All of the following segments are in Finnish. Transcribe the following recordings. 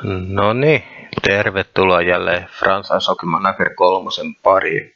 No niin, tervetuloa jälleen Frans Hockey Manager 3 pariin.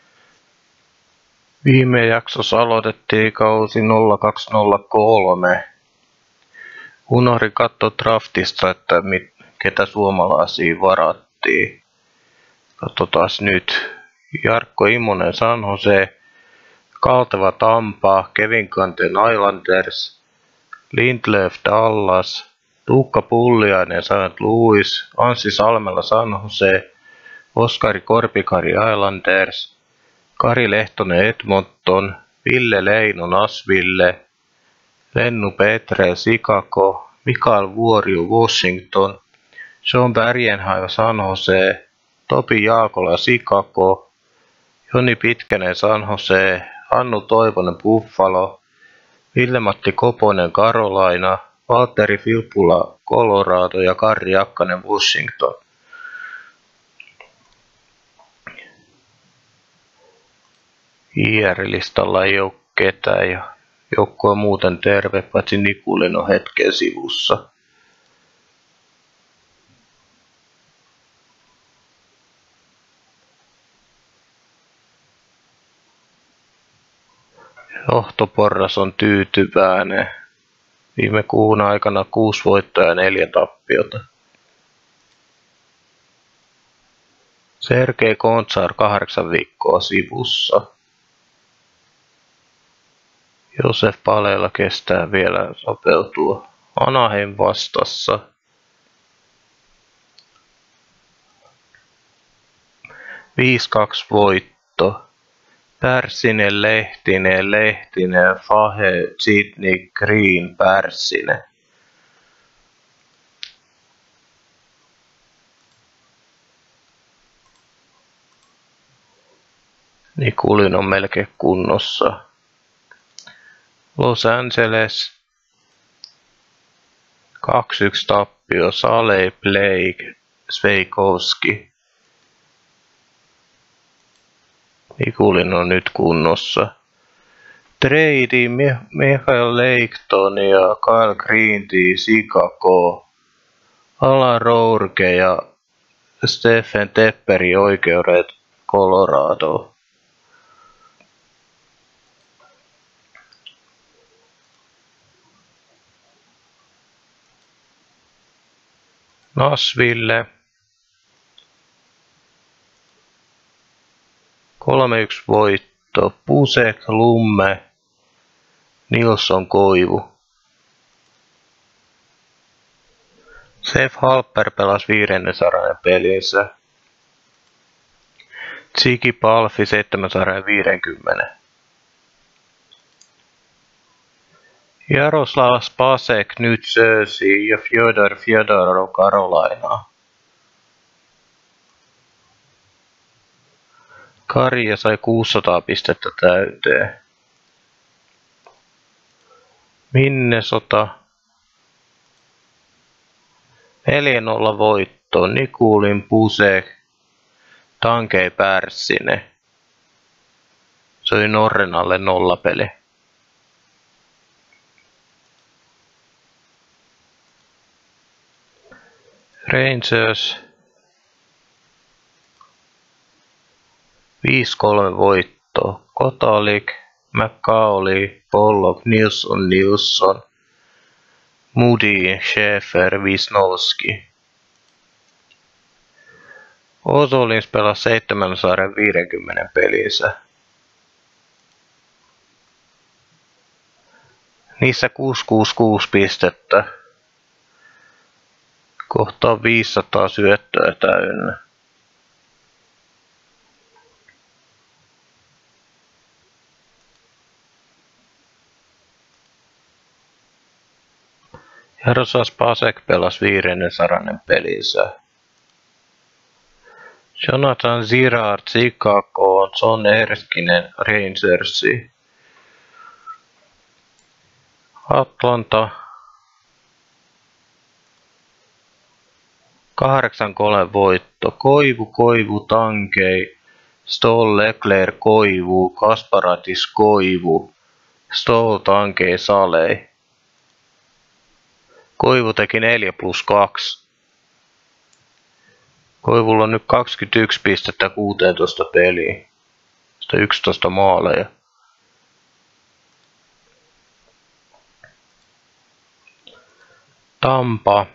Viime jaksossa aloitettiin kausi 0203. Unohdin katsoa draftista, että ketä suomalaisia varattiin. Katsotaan nyt. Jarkko Immonen San Jose, Kalteva Tampa, Kevin Kanten Islanders, Lindelöf Dallas, Tuukka Pulliainen St. Louis, Anssi Salmela San Jose, Oskari Korpikari Islanders, Kari Lehtonen Edmonton, Ville Leino Nashville, Lennu Petre Chicago, Mikael Vuoriu Washington, Sean Bergenheim San Jose, Topi Jaakola Chicago, Joni Pitkänen San Jose, Hannu Toivonen Buffalo, Ville-Matti Koponen Carolina, Valtteri Filppula Colorado ja Karri Akkanen Washington. IR-listalla ei ole ketään ja joukko on muuten terve, paitsi Nikulin on hetken sivussa. Johtoporras on tyytyväinen. Viime kuun aikana 6 voittoa ja 4 tappiota. Sergei Kontsar 8 viikkoa sivussa. Josef Paleella kestää vielä sopeutua. Anaheim vastassa. (5-2) voitto. Pärssinen, Lehtinen, Fahe, Sidney, Green, Pärssinen. Nikulin on melkein kunnossa. Los Angeles 2-1 tappio, Saleh, Blake, Sveikowski. Nikulin on nyt kunnossa. Trade Michael Leighton ja Kyle Greenty Chicago. Alan Rourke ja Stephen Tepperi oikeudet Colorado. Nashville 3-1 voitto. Pusek, Lumme, Nilsson, Koivu. Seth Halper pelasi 5. sarjan pelinsä. Ziggy Palffy 7 sarjan 50. Jaroslav Spacek New Jersey ja Fyodor Fyodorov Carolina. Karja sai 600 pistettä täyteen. Minnesota 4-0 voitto. Nikulin, Pusek, Tankei, Pärssinen. Se oli Norrenalle 0 peli. Rangers 5-3 voitto. Kotalik, McCauley, Pollock, Nilsson, Moody, Schaefer, Wisnowski. Osolins pelasi 7 sarjan 50 pelinsä. Niissä 666 pistettä. Kohta on 500 syöttöä täynnä. Jaroslav Spacek pelasi 5. sarjan pelinsä. Jonathan Girard Chicago, John Erskinen Rangersi. Atlanta 8-3 voitto. Koivu, Tankei, Stoll, Leclerc, Koivu, Kasparatis, Koivu, Stoll, Tankei, Salei. Koivu teki 4+2. Koivulla on nyt 21 pistettä 16 peliin. 11 maaleja. Tampa.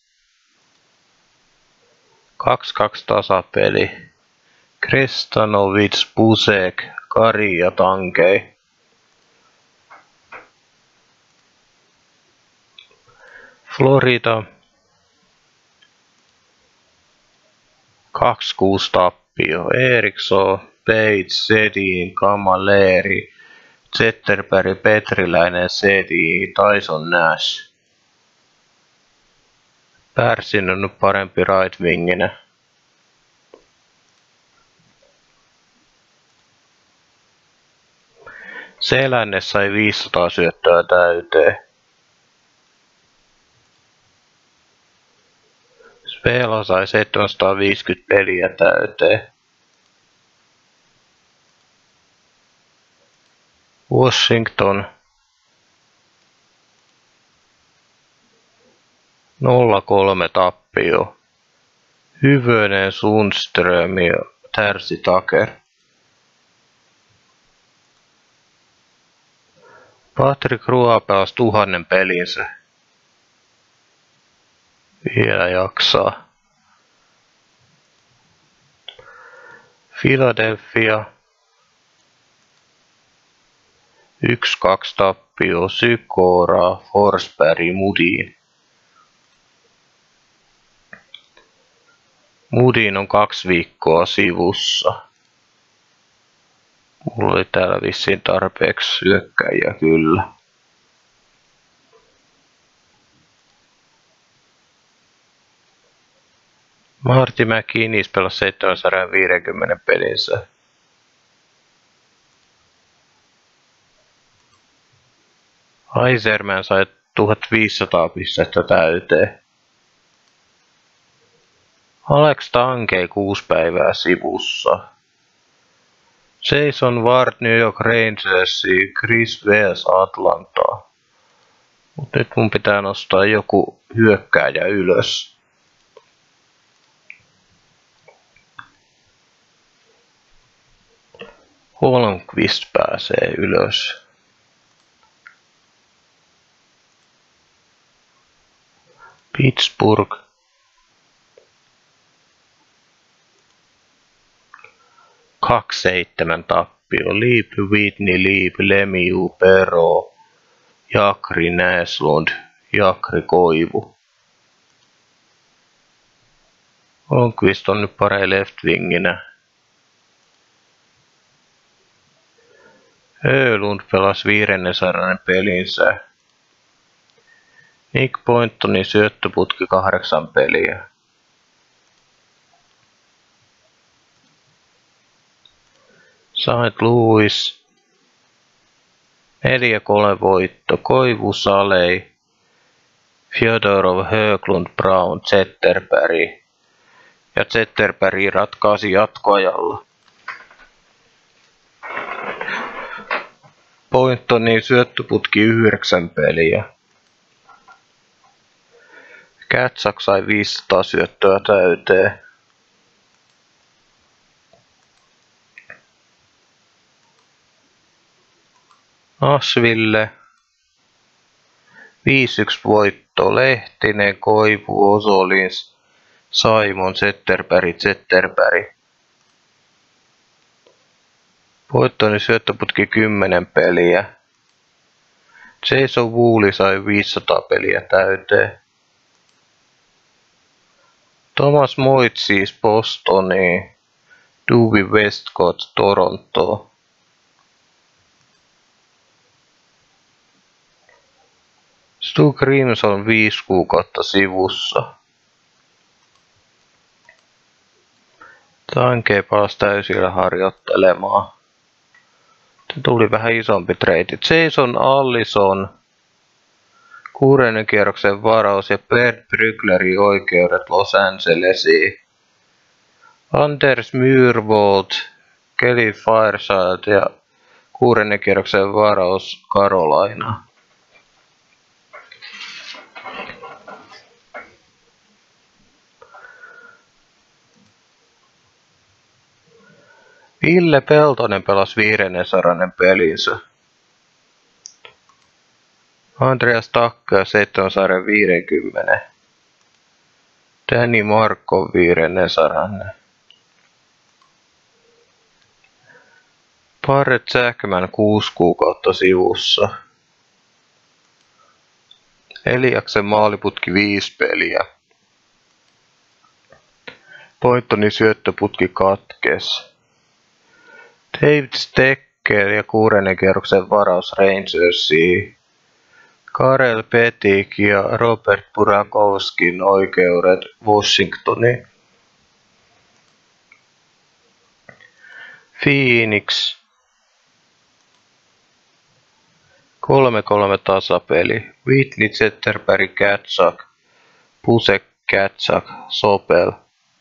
2-2 tasapeli. Krestanovic, Pusek, Kari ja Tankei. Florida. 2-6 tappio. Eriksson, Page, Sedin, Kamaleri, Zetterberg, Petriläinen, Sedi, Tyson Nash. Pärsin on nyt parempi right winginä. Selänne sai 500 syöttöä täyteen. Spela sai 750 peliä täyteen. Washington 0-3 tappio. Hyvönen, Sundström ja Tärsi Taker. Patrick Roy pelasi 1000 pelinsä. Vielä jaksaa. Philadelphia 1-2 tappio. Sykora, Forsberg, Mudin. Mudin on 2 viikkoa sivussa. Mulla oli täällä vissiin tarpeeksi syökkäjiä kyllä. Marty McInnes pelasi 750 pelinsä. Iserman sai 1500 pistettä täyteen. Alex Tankei 6 päivää sivussa. Jason Ward New York Rangersi, Chris Wales Atlantaa. Mut nyt mun pitää nostaa joku hyökkääjä ylös. Holmqvist pääsee ylös. Pittsburgh. 2-7 tappio. Liip, Whitney, Liip, Lemiu, Pero, Jakri, Näslund, Jakri, Koivu. Holmqvist on nyt parempi left winginä. Ölund pelasi 500 pelinsä. Nick Pointonin syöttöputki 8 peliä. St. Louis 4-3 voitto. Koivu, Salei, Fjodorov, Höglund, Brown, Zetterberg. Ja Zetterberg ratkaisi jatkoajalla. Pointonin syöttöputki 9 peliä. Katsak sai 500 syöttöä täyteen. Nashville 5-1 voitto. Lehtinen, Koivu, Osolins, Simon, Zetterberg. Pointonin syöttöputki 10 peliä. Jason Woolley sai 500 peliä täyteen. Thomas Moitsis Bostoniin. Dewey Westcott Torontoon. Stu Grimson 5 kuukautta sivussa. Tankei palasi täysillä harjoittelemaan. Tuli vähän isompi trade. Jason Allison 6. kierroksen varaus ja Bert Brygleri oikeudet Los Angelesiin. Anders Myrvold, Kelly Fireside ja 6. kierroksen varaus Carolina. Ville Peltonen pelasi 500 pelinsä. Andreas Takkea 750. Danny Markko 500. Barret Sähkömän 6 kuukautta sivussa. Eliaksen maaliputki 5 peliä. Pointonin syöttöputki katkes. David Stecker ja 6. kierroksen varaus Rangersiin. Karel Petik ja Robert Burakovskin oikeudet Washingtoniin. Phoenix 3-3 tasapeli. Whitney Zetterberg Katsак, Pusek Katsak, Sopel.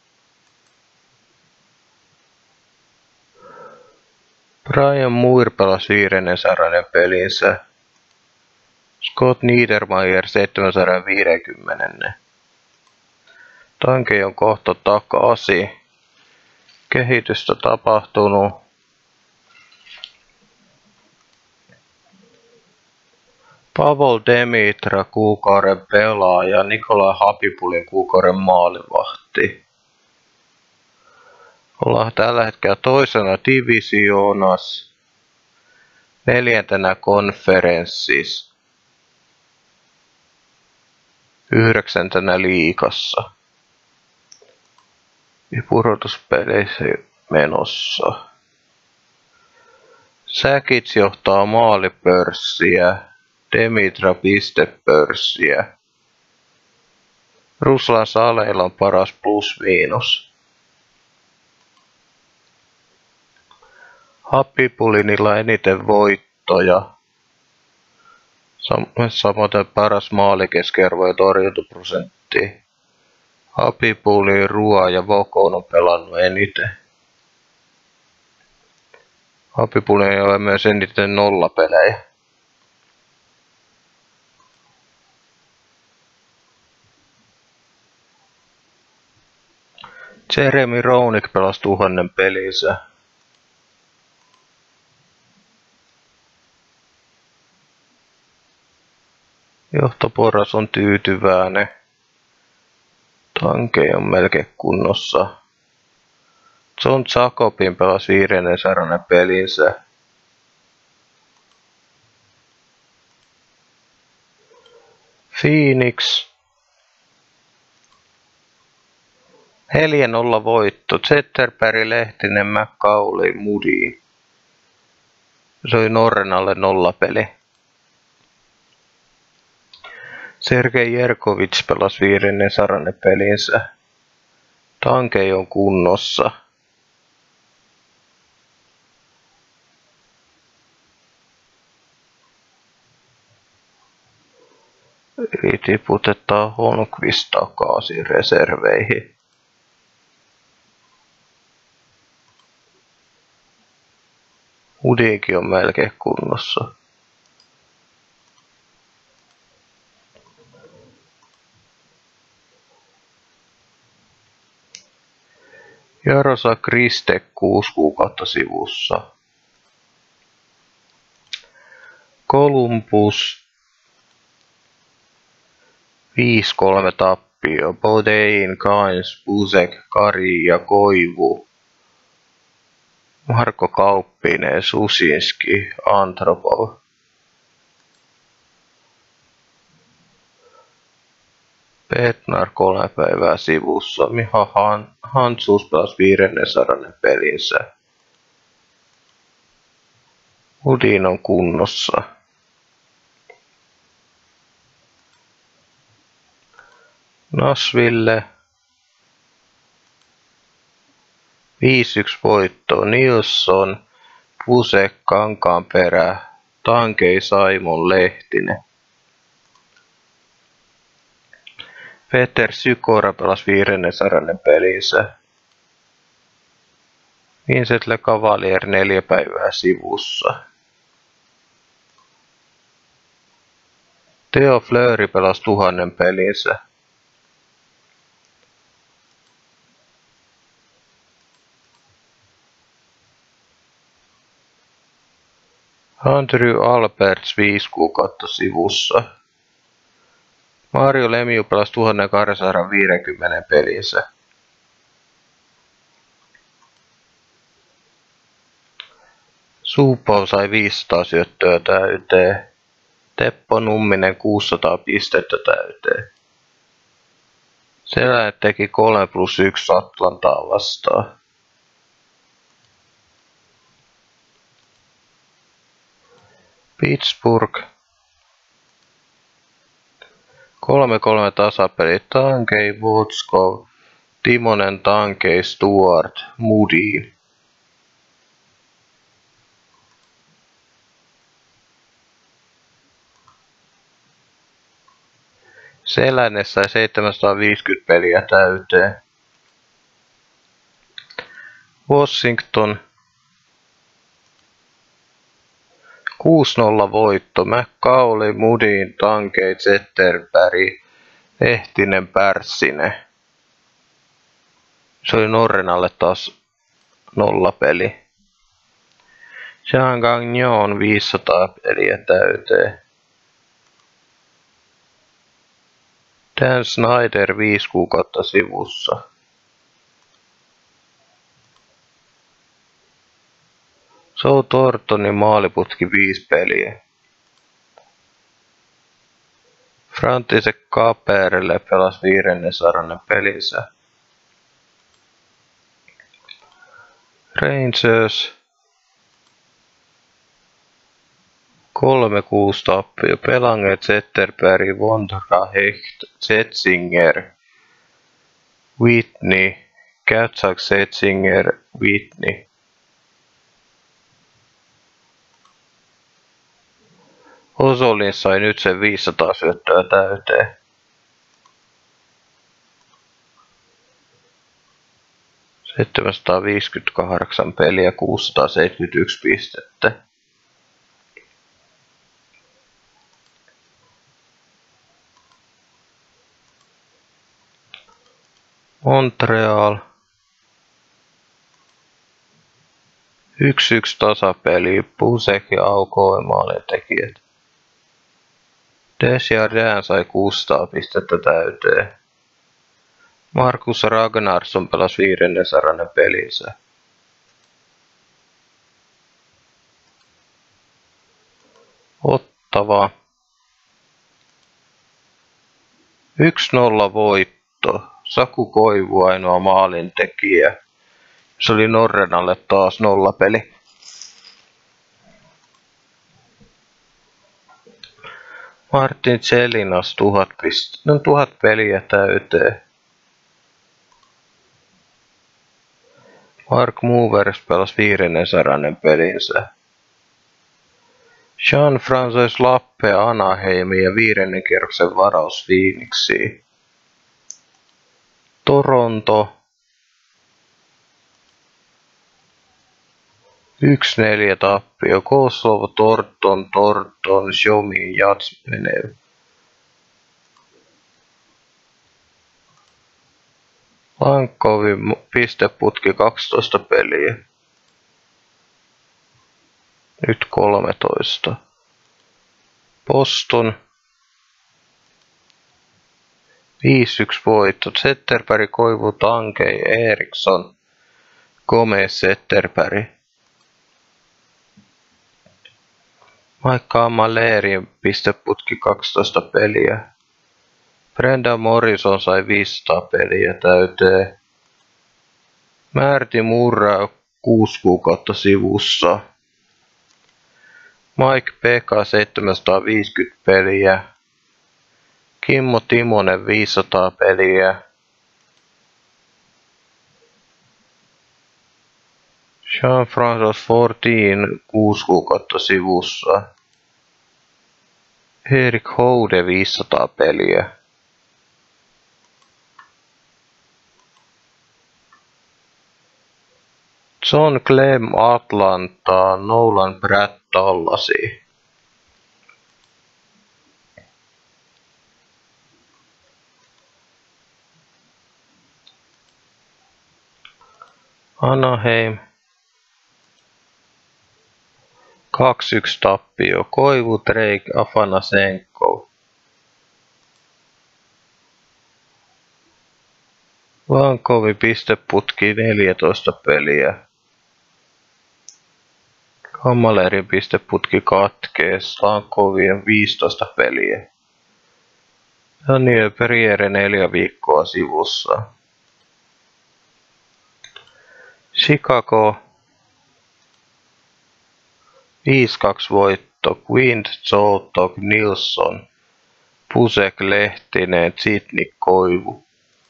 Brian Muir pelasi 500 pelinsä. Scott Niedermayer 750. Tanke on kohta takaisin. Kehitystä tapahtunut. Pavel Demitra kuukauden pelaaja, Nikolai Habibulin kuukauden maalivahti. Ollaan tällä hetkellä toisena divisioonassa, 4. konferenssissa, 9. liigassa ja pudotuspeleissä menossa. Säkits johtaa maalipörssiä, Demitra pistepörssiä. Ruslan Saleilla on paras plus-miinus. Habibulinilla eniten voittoja. Samoin paras maalikeskearvo ja torjuntaprosentti. Habibulin, Rua ja Vokon on pelannut eniten. Habibulin ei ole myös eniten nollapelejä. Jeremy Roenick pelasi 1000 pelinsä. Johtoporras on tyytyväinen. Tanke on melkein kunnossa. John Jacobin pelasi 500 pelinsä. Phoenix 4-0 voitto. Zetterberg, Lehtinen, McCauley, Moody. Se oli Norrenalle 0 peli. Sergei Jerkovic pelasi 500 pelinsä. Tanke on kunnossa. Eli tiputetaan Holmqvist takaisin reserveihin. Udikin on melkein kunnossa. Jarosa Kristek 6 kuukautta sivussa. Columbus 5-3 tappio. Bodein, Kains, Pusek, Kari ja Koivu. Marko Kauppinen, Susinski, Antropov. Petnar 3 päivää sivussa. Miha Hantsus pelasi 500 pelinsä. Udin on kunnossa. Nashville 5-1 voitto. Nilsson, Pusek, Kankaanperä, Tankei, Simon, Lehtinen. Peter Sykora pelasi 500 pelinsä. Vincent Le Cavalier 4 päivää sivussa. Theo Fleury pelasi 1000 pelinsä. Andrew Alberts 5 kuukautta sivussa. Mario Lemieux pelasi 1250 pelinsä. Suuppo sai 500 syöttöä täyteen. Teppo Numminen 600 pistettä täyteen. Selänne teki 3+1 Atlantaa vastaan. Pittsburgh 3-3 tasapeli. Tankei, Votskov, Timonen, Tankei, Stuart, Moody. Selänne sai 750 peliä täyteen. Washington 6-0 voitto. McCauley, Moody, Tankei, Zetterberg, Lehtinen, Pärssinen. Se oli Norrenalle taas 0 peli. Jean Gagnon 500 peliä täyteen. Dan Snyder 5 kuukautta sivussa. Joe Thorntonin maaliputki 5 peliä. František Kaperle pelasi 500 pelinsä. Rangers 3-6 tappio. Pelange, Zetterberg, Vondra, Hecht, Setzinger, Whitney, Katzak, Setzinger, Whitney. Osolin sai nyt sen 500 syöttöä täyteen. ...758 peliä, 671 pistettä. Montreal 1-1 tasapeli. Pusek ja Aukoi maalintekijät. Desjardins sai 600 pistettä täyteen. Markus Ragnarsson pelasi 500 pelinsä. Ottava 1-0 voitto. Saku Koivu ainoa maalintekijä. Se oli Norrenalle taas 0 peli. Martin Celinas 1000 peliä täyteen. Mark Movers pelasi 500 pelinsä. Jean-François Lappe Anaheimi ja 5. kierroksen varaus Phoenixiin. Toronto 1-4 tappio. Kosovo, Torton, Shomi, Jatsmenev. Lankovin pisteputki 12 peliä. Nyt 13. Boston 5-1 voitto. Zetterberg, Koivu, Tankei, Eriksson, Gomez, Zetterberg. Vaikka Malerin pisteputki 12 peliä. Brendan Morrison sai 500 peliä täyteen. Märti Murra 6 kuukautta sivussa. Mike Pekka 750 peliä. Kimmo Timonen 500 peliä. Jean-François Fortin 6 kuukautta sivussa. Erik Houde 500 peliä. John Clem Atlanta, Nolan Pratt Dallasi. Anaheim 2-1 tappio. Koivu, Drake, Afanasenko. Lankovi pisteputki 14 peliä. Kammalerin pisteputki katkees. Lankovien 15 peliä. Daniel Perriere 4 viikkoa sivussa. Chicago 5-2 voitto. Quint, Zoltok, Nilsson, Pusek, Lehtinen, Sidney, Koivu.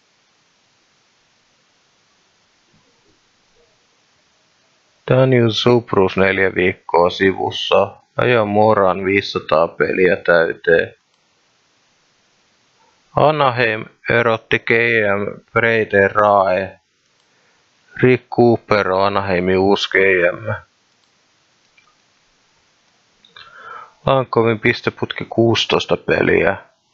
Daniel Subrus 4 viikkoa sivussa. Ajo Moran 500 peliä täyteen. Anaheim erotti GM Brady Rae. Rick Cooper on Anaheimin uusi GM. Lankovin pisteputki 16 peliä.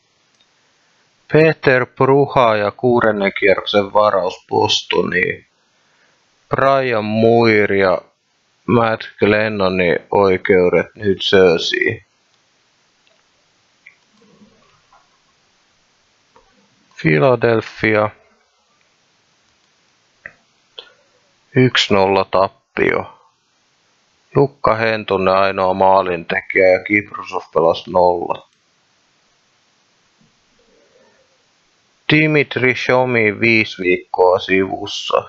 Peter Pruha ja 6. kierroksen varaus Bostoniin. Brian Muir ja Matt Glennonin oikeudet nyt Jersey. Philadelphia 1-0 tappio. Jukka Hentunen ainoa maalintekijä ja Kiprusov pelasi 0. Dimitri Shomi 5 viikkoa sivussa.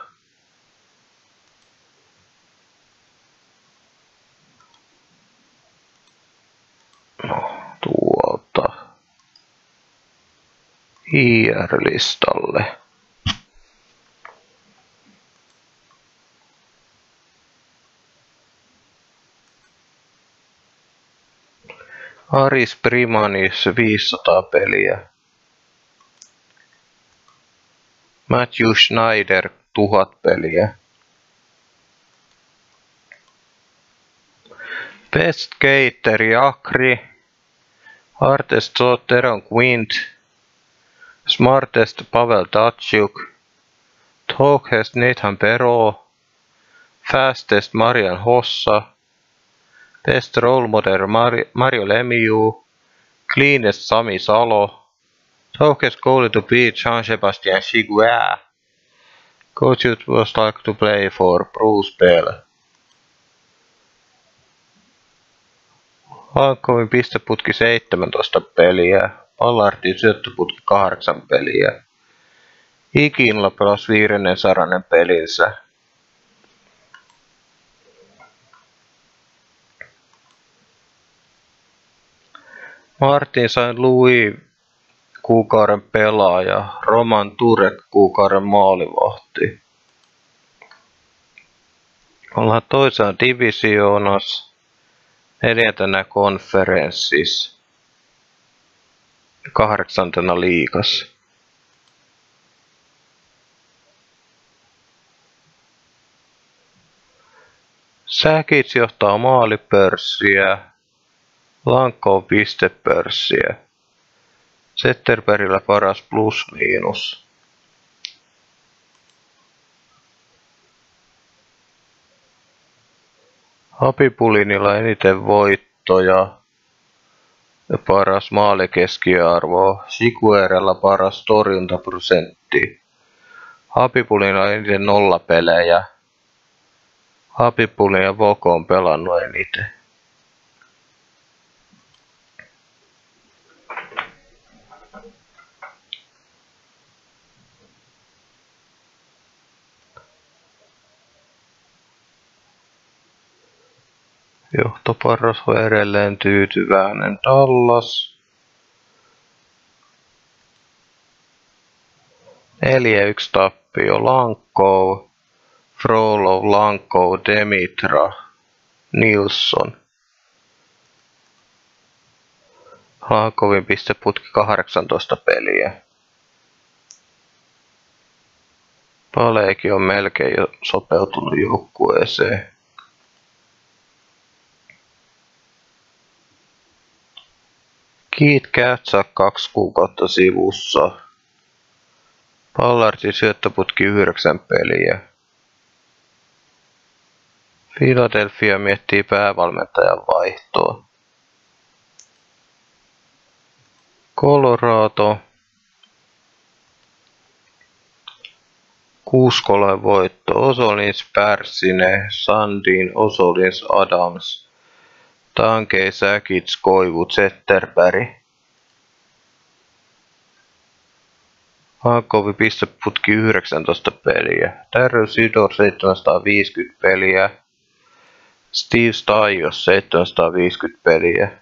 Tuolta IR-listalle. Aris Primanis 500 peliä. Matthew Schneider 1000 peliä. Best Gator Akri. Hardest Teron Quint. Smartest Pavel Datsyuk. Talkest Nathan Pero. Fastest Marian Hossa. Best Role Model Mario Lemieux. Cleanest Sami Salo. Talkest goalie to beat Jean-Sébastien Chiguin. Coach was like to play for Bruce Bell. Lankovin pisteputki 17 peliä. Ballardin syöttöputki 8 peliä. Iginla pelasi 500 pelinsä. Martin Saint Louis kuukauden pelaaja. Roman Turek kuukauden maalivahti. Ollaan toisena divisioonassa. 4. konferenssissa. 8. liigassa. Säkits johtaa maalipörssiä. Lankko pistepörssiä. Zetterbergillä paras plus-miinus. Hapipulinilla eniten voittoja ja paras maalikeskiarvo. Siguerella paras torjuntaprosentti. Hapipulilla eniten nollapelejä. Hapipulin ja Voko on pelannut eniten. Johtoparras on edelleen tyytyväinen. Dallas 4-1 tappio. Lankko, Frolov, Lankko, Demitra, Nilsson. Lankovin pisteputki 18 peliä. Paleekin on melkein jo sopeutunut joukkueeseen. Keith Katsak 2 kuukautta sivussa. Ballardin syöttöputki 9 peliä. Philadelphia miettii päävalmentajan vaihtoa. Colorado 6-3 voitto. Osolins Pärsine, Sandin, Osolins Adams, Tankei, Säkits, Koivu, Zetterberg. Hankovi pisteputki 19 peliä. Darryl Sidor 750 peliä. Steve Stajos 750 peliä.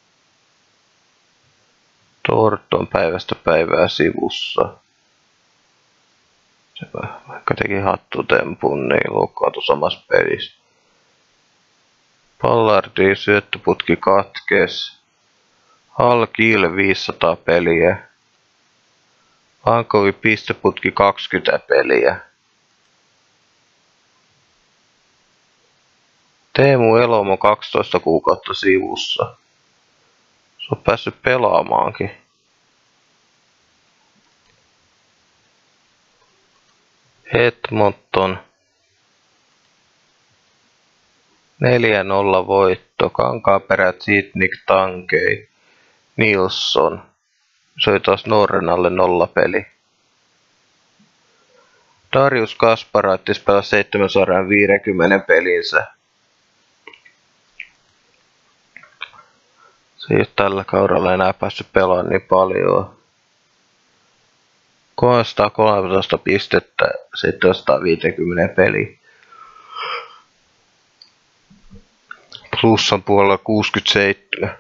Thornton päivästä päivää sivussa. Se vaikka teki hattutempun, niin loukkaantui samassa pelissä. Pallardin syöttöputki katkes. Hal Kiel 500 peliä. Hankovi pisteputki 20 peliä. Teemu Elomo 12 kuukautta sivussa. Se on päässyt pelaamaankin. Edmonton 4-0 voitto. Kankaanperät, Sitnik, Tankei, Nilsson. Se oli taas Norrenalle 0 peli. Darius Kasparaitis pelasi 750 pelinsä. Se ei ole tällä kaudella enää päässyt pelaamaan niin paljon. 313 pistettä 750 peliä. Plussan puolella 67.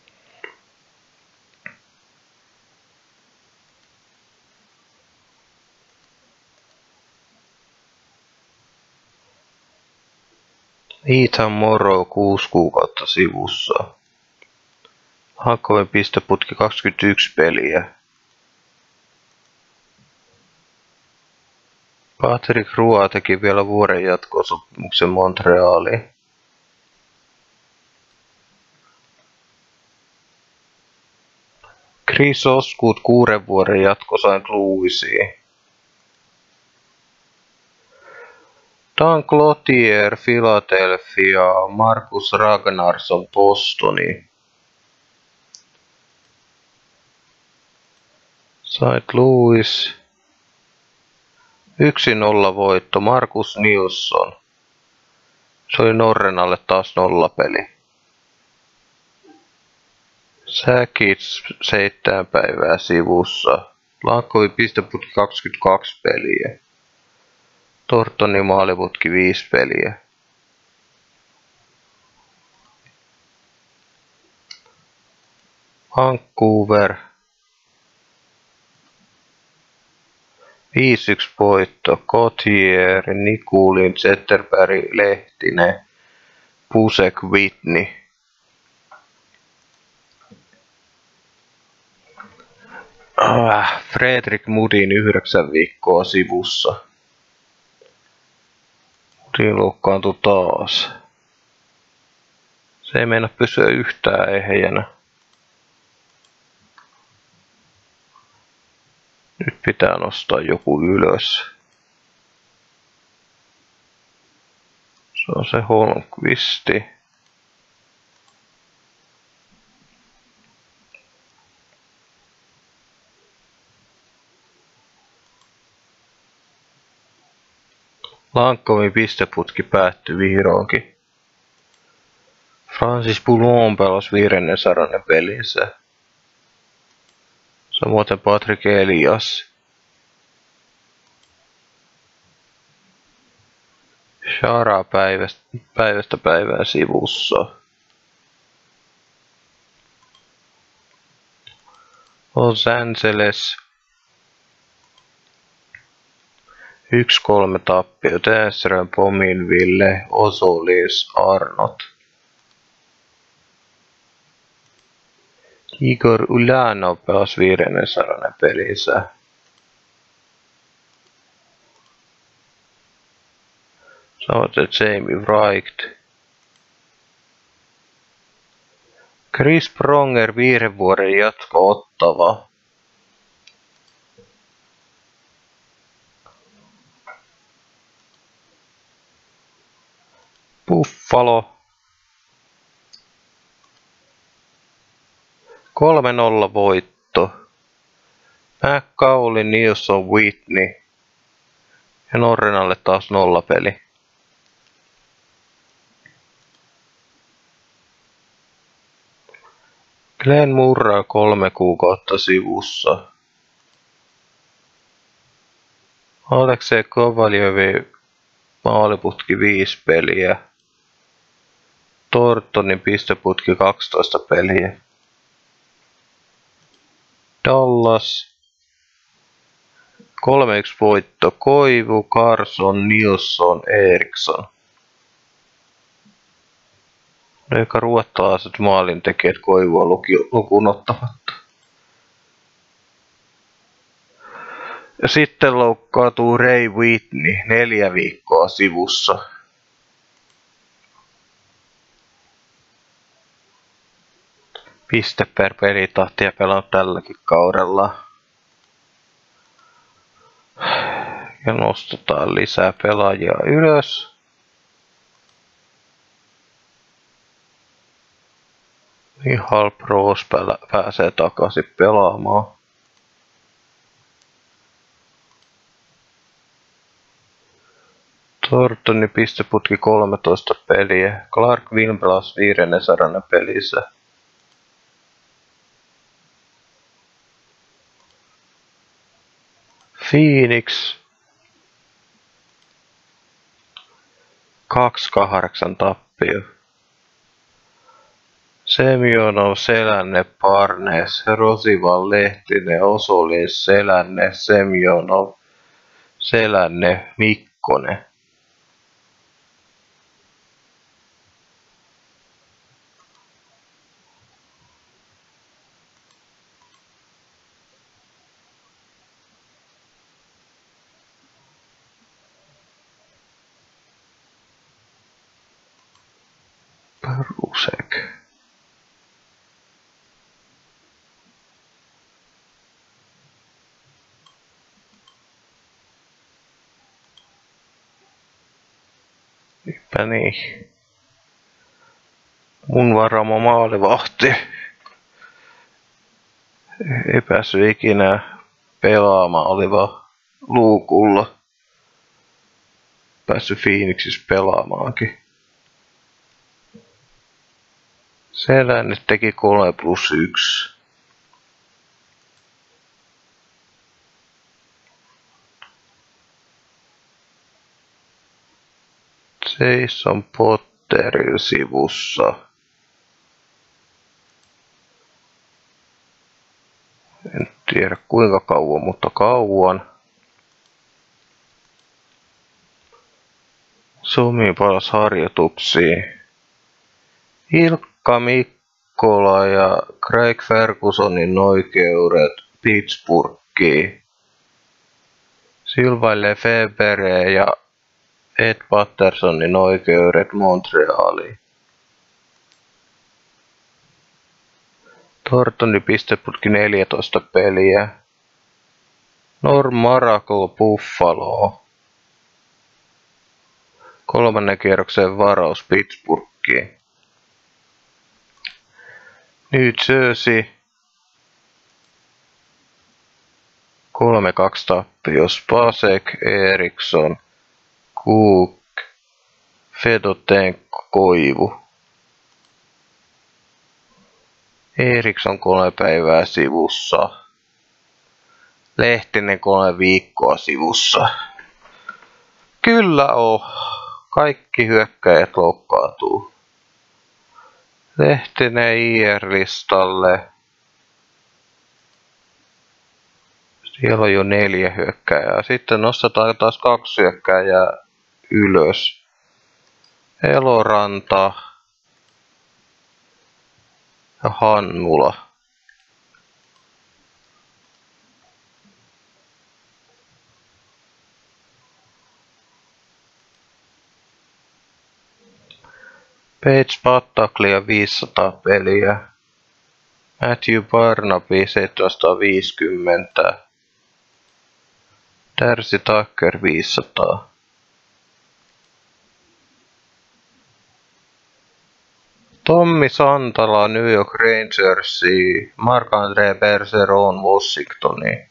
Ethan Morrow 6 kuukautta sivussa. Hankoven pisteputki 21 peliä. Patrick Roy teki vielä vuoden jatkosopimuksen Montrealiin. Chris Osgood 6 vuoden jatko St. Louisiin. Dan Cloutier Philadelphia, Marcus Ragnarsson Bostoniin. St. Louis 1-0 voitto, Marcus Nilsson. Se oli Norrenalle taas 0 peli. Säkits 7 päivää sivussa. Lankkovi pisteputki 22 peliä. Thorntonin maaliputki 5 peliä. Vancouver 5-1 voitto. Cotier, Nikulin, Zetterberg, Lehtinen, Pusek, Whitney. Fredrik Mudin 9 viikkoa sivussa. Mudin loukkaantui taas. Se ei meinaa pysyä yhtään ehjänä. Nyt pitää nostaa joku ylös. Se on se Holmqvisti. Lankkomin pisteputki päättyi vihdoinkin. Francis Boulogne pelasi 500 pelinsä. Samoin Patrick Elias. Shara päivästä päivään sivussa. Los Angeles 1-3 tappio. Tänsrön, Pominville, Osolins, Arnott. Igor Ulanov pelasi 500 pelinsä. Samoin Jamie Wright. Chris Pronger 5 vuoden jatko Ottava. Buffalo 3-0 voitto. McCauley, Nilsson, Whitney ja Norrenalle taas 0 peli. Glenn Murray 3 kuukautta sivussa. Aleksei Kovaljevi maaliputki 5 peliä. Thorntonin pisteputki 12 peliä. Dallas 3-1 voitto. Koivu, Carson, Nilsson, Eriksson. Eikä ruottalaiset maalintekijät Koivua lukuun ottamatta. Ja sitten loukkaantuu Ray Whitney 4 viikkoa sivussa. Piste per pelitahtia pelannut tälläkin kaudella. Ja nostetaan lisää pelaajia ylös. Mihal Proos pääsee takaisin pelaamaan. Thorntonin pisteputki 13 peliä. Clark Winblas 500 pelissä. Phoenix 2-8 tappio. Semjonov, Selänne, Parnes, Rosival, Lehtinen, Osolin, Selänne, Semjonov, Selänne, Mikkonen. Rusek. Niinpä niin. Mun varama maalivahti. Ei päässyt ikinä pelaamaan, oli vaan luukulla. Päässyt Phoenixissä pelaamaankin. Selänne teki 3+1. Jason Potterin sivussa. En tiedä kuinka kauan, mutta kauan. Sumi palasi harjoituksiin. Ilkka Mikkola ja Craig Fergusonin oikeudet Pittsburghiin. Sylvain Lefebvre ja Ed Pattersonin oikeudet Montrealiin. Thorntonin pisteputki 14 peliä. Norm Maracle Buffalo. 3. kierroksen varaus Pittsburghiin. New Jersey 3-2 tappio. Spacek, Eriksson, Cook, Fedotenko, Koivu. Eriksson 3 päivää sivussa. Lehtinen 3 viikkoa sivussa. Kyllä on. Kaikki hyökkäjät loukkaantuu. Lehtinen IR-listalle. Siellä on jo 4 hyökkäjää. Sitten nostetaan taas 2 hyökkäjää ylös. Eloranta ja Hannula. Paige Pattaklia 500 peliä. Matthew Barnaby 750. Darcy Tucker 500. Tommi Santala New York Rangersi, Marc-André Bergeron Washingtoni.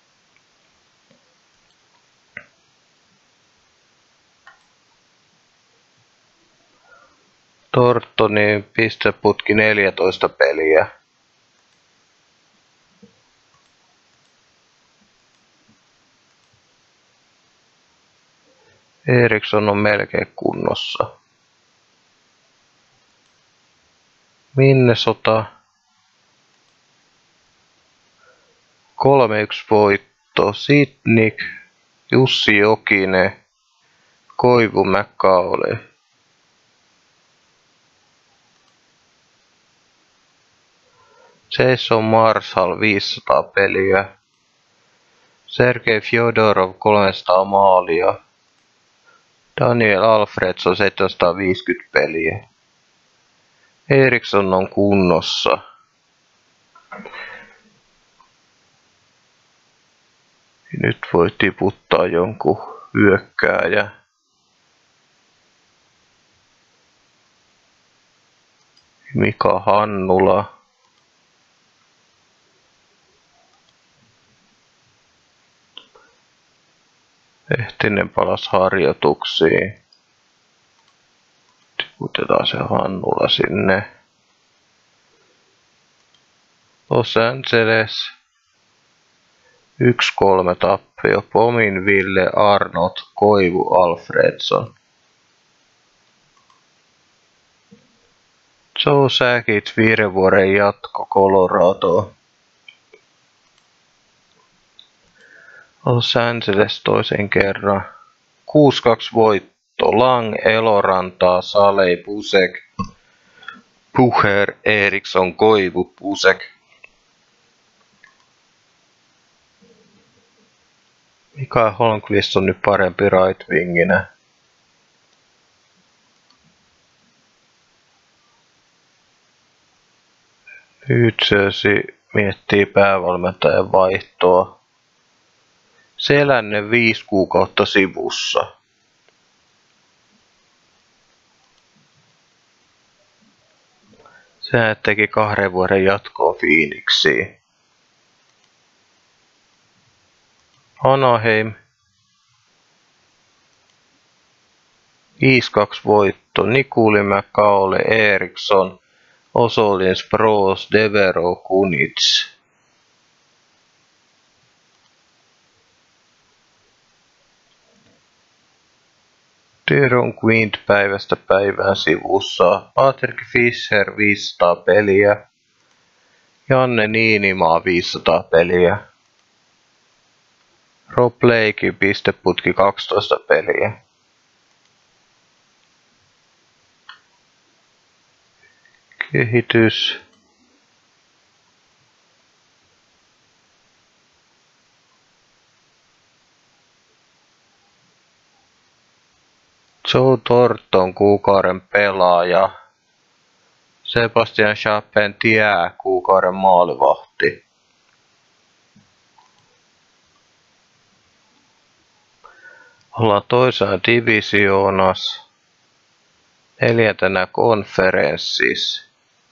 Tortoni pisteputki 14 peliä. Eriksson on melkein kunnossa. Minnesota 3-1 voitto. Sitnik, Jussi Jokinen, Koivu McCauley. Jason Marshall 500 peliä. Sergei Fjodorov 300 maalia. Daniel Alfredsson 750 peliä. Eriksson on kunnossa. Nyt voi tiputtaa jonkun hyökkääjä. Mika Hannula. Ehtinen palas harjoituksiin. Tiputetaan se Hannula sinne. Los Angeles 1-3 tappio. Pominville, Arnott, Koivu, Alfredsson. Joe Sakic 5 vuoden jatko Colorado. Los Angeles toisen kerran. 6-2 voitto. Lang, Eloranta, Salei, Pusek, Pucher, Eriksson, Koivu, Pusek. Mikael Holmqvist on nyt parempi right winginä. Nyt Jersey miettii päävalmentajan vaihtoa. Selänne 5 kuukautta sivussa. Sehän teki 2 vuoden jatkoa Phoenixiin. Anaheim 5-2 voitto. Nikuli, McCauley, Eriksson, Osolin, Sproos, Devero, Kunitz. Deron Quint päivästä päivään sivussa. Patrick Fischer 500 peliä. Janne Niinimaa 500 peliä. Rob Blake pisteputki 12 peliä. Kehitys. Joe Thornton kuukauden pelaaja. Sebastian Charpentier kuukauden maalivahti. Ollaan toisena divisioonassa. 4. konferenssissa.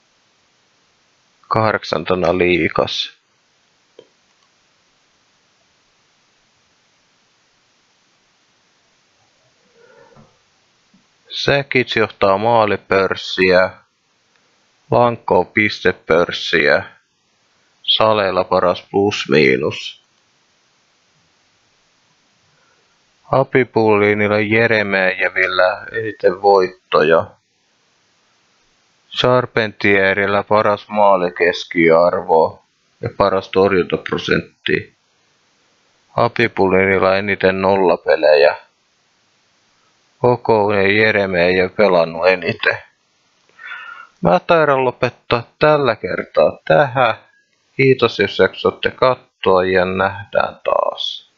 8. liigas. Sakic johtaa maalipörssiä. Lankko pistepörssiä. Saleilla paras plus-miinus. Apipullinilla Jeremejevillä eniten voittoja. Charpentierillä paras maalikeskiarvo ja paras torjuntaprosentti. Apipullinilla eniten nollapelejä. Koko ja Jeremejev pelannut eniten. Mä taidan lopettaa tällä kertaa tähän. Kiitos jos jaksoitte katsoa ja nähdään taas.